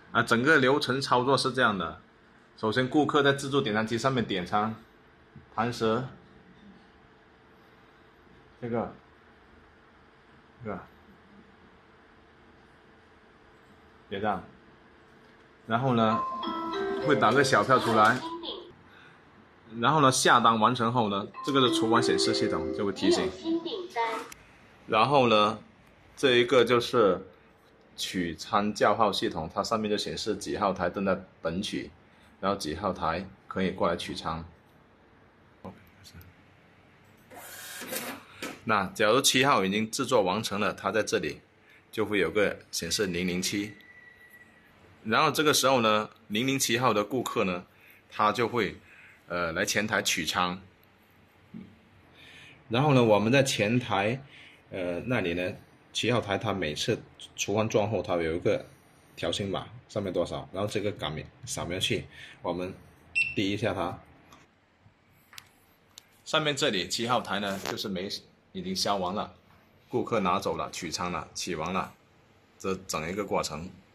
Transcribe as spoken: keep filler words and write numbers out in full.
啊，整个流程操作是这样的：首先，顾客在自助点餐机上面点餐，弹舌，这个，这个，点赞，然后呢，会打个小票出来。然后呢，下单完成后呢，这个是厨房显示系统就会提醒。然后呢，这一个就是取餐叫号系统，它上面就显示几号台正在等取，然后几号台可以过来取餐。那假如七号已经制作完成了，它在这里就会有个显示零零七。然后这个时候呢，零零七号的顾客呢，他就会呃来前台取餐。然后呢，我们在前台呃那里呢，七号台它每次厨房装后，它有一个条形码，上面多少，然后这个扫描扫描器，我们滴一下它，上面这里七号台呢就是没已经销完了，顾客拿走了，取餐了，取完了，这整一个过程。